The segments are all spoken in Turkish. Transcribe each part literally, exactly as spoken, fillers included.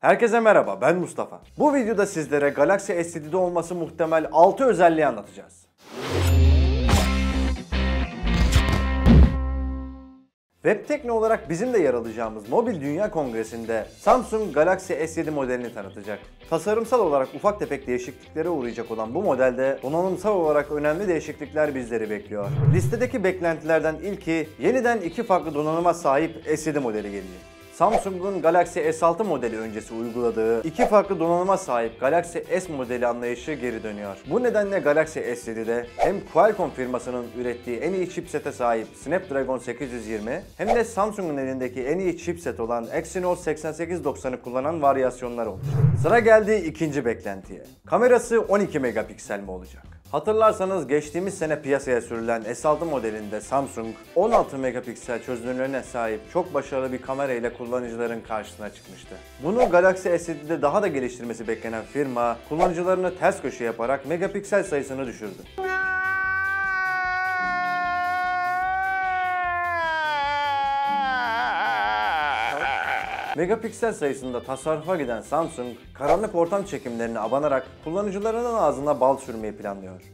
Herkese merhaba, ben Mustafa. Bu videoda sizlere Galaxy S yedi'de olması muhtemel altı özelliği anlatacağız. Webtekno olarak bizim de yer alacağımız Mobil Dünya Kongresi'nde Samsung Galaxy S yedi modelini tanıtacak. Tasarımsal olarak ufak tefek değişikliklere uğrayacak olan bu modelde donanımsal olarak önemli değişiklikler bizleri bekliyor. Listedeki beklentilerden ilki yeniden iki farklı donanıma sahip S yedi modeli geliyor. Samsung'un Galaxy S altı modeli öncesi uyguladığı iki farklı donanıma sahip Galaxy S modeli anlayışı geri dönüyor. Bu nedenle Galaxy S yedi'de hem Qualcomm firmasının ürettiği en iyi chipsete sahip Snapdragon sekiz yüz yirmi hem de Samsung'un elindeki en iyi chipset olan Exynos seksen sekiz doksan'ı kullanan varyasyonlar olacak. Sıra geldi ikinci beklentiye. Kamerası on iki megapiksel mi olacak? Hatırlarsanız geçtiğimiz sene piyasaya sürülen S altı modelinde Samsung on altı megapiksel çözünürlüğüne sahip çok başarılı bir kamera ile kullanıcıların karşısına çıkmıştı. Bunu Galaxy S yedi'de daha da geliştirmesi beklenen firma kullanıcılarını ters köşe yaparak megapiksel sayısını düşürdü. Megapiksel sayısında tasarrufa giden Samsung, karanlık ortam çekimlerine abanarak kullanıcılarının ağzına bal sürmeyi planlıyor.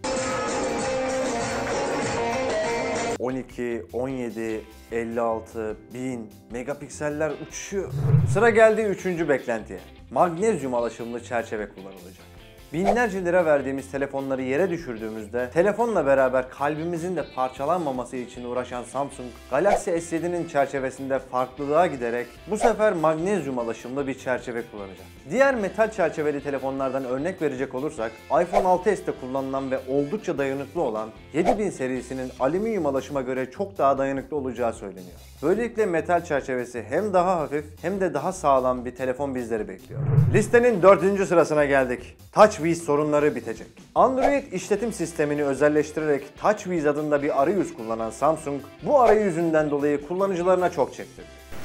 on iki, on yedi, elli altı, bin megapikseller uçuşuyor. Sıra geldi üçüncü beklentiye. Magnezyum alaşımlı çerçeve kullanılacak. Binlerce lira verdiğimiz telefonları yere düşürdüğümüzde telefonla beraber kalbimizin de parçalanmaması için uğraşan Samsung, Galaxy S yedi'nin çerçevesinde farklılığa giderek bu sefer magnezyum alaşımlı bir çerçeve kullanacak. Diğer metal çerçeveli telefonlardan örnek verecek olursak, iPhone altı S'te kullanılan ve oldukça dayanıklı olan yedi bin serisinin alüminyum alaşıma göre çok daha dayanıklı olacağı söyleniyor. Böylelikle metal çerçevesi hem daha hafif hem de daha sağlam bir telefon bizleri bekliyor. Listenin dördüncü sırasına geldik. TouchWiz sorunları bitecek. Android işletim sistemini özelleştirerek TouchWiz adında bir arayüz kullanan Samsung, bu arayüzünden dolayı kullanıcılarına çok çekti.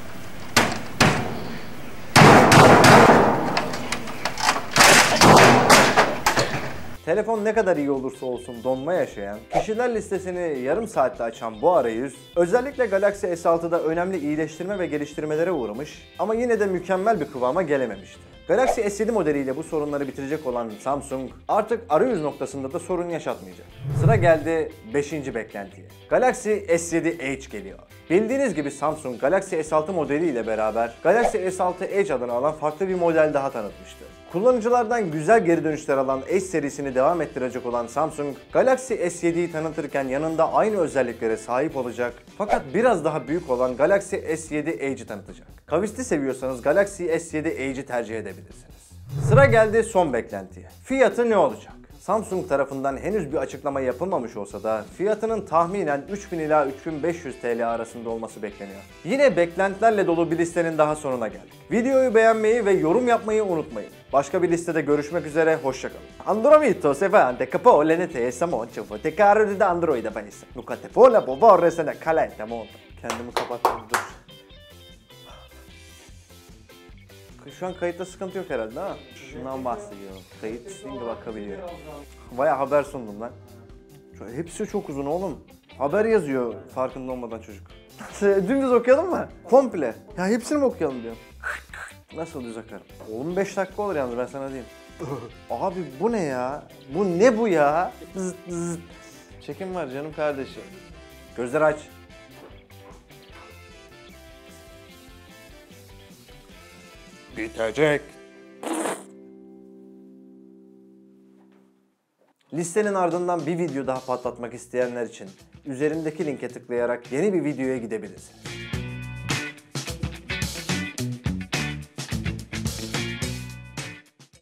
Telefon ne kadar iyi olursa olsun donma yaşayan, kişiler listesini yarım saatte açan bu arayüz, özellikle Galaxy S altıda önemli iyileştirme ve geliştirmelere uğramış ama yine de mükemmel bir kıvama gelememişti. Galaxy S yedi modeliyle bu sorunları bitirecek olan Samsung artık arayüz noktasında da sorun yaşatmayacak. Sıra geldi beşinci beklentiye. Galaxy S yedi Edge geliyor. Bildiğiniz gibi Samsung Galaxy S altı modeli ile beraber Galaxy S altı Edge adını alan farklı bir model daha tanıtmıştı. Kullanıcılardan güzel geri dönüşler alan Edge serisini devam ettirecek olan Samsung, Galaxy S yedi'yi tanıtırken yanında aynı özelliklere sahip olacak fakat biraz daha büyük olan Galaxy S yedi Edge'i tanıtacak. Kavisli seviyorsanız Galaxy S yedi Edge'i tercih edebilirsiniz. Sıra geldi son beklentiye. Fiyatı ne olacak? Samsung tarafından henüz bir açıklama yapılmamış olsa da fiyatının tahminen üç bin ila üç bin beş yüz TL arasında olması bekleniyor. Yine beklentilerle dolu bir listenin daha sonuna geldik. Videoyu beğenmeyi ve yorum yapmayı unutmayın. Başka bir listede görüşmek üzere, hoşçakalın. Andromito se va ante capo le nete samoncho te caro de Android paese. Nuka te fola po vorre se ne calenta monta. Kendimi kapattım, dur. Şu an kayıtta sıkıntı yok herhalde ha? Şundan bahsediyorum. Kayıt deyince bakabiliyor. Bayağı haber sundum lan. Şu, hepsi çok uzun oğlum. Haber yazıyor farkında olmadan çocuk. Dümdüz okuyalım mı? Komple. Ya hepsini mi okuyalım diyorum. Nasıl düz akarım? on beş dakika olur yalnız, ben sana diyeyim. Abi bu ne ya? Bu ne bu ya? Zıt zıt. Çekim var canım kardeşim. Gözleri aç. Bitecek. Listenin ardından bir video daha patlatmak isteyenler için üzerindeki linke tıklayarak yeni bir videoya gidebilirsiniz.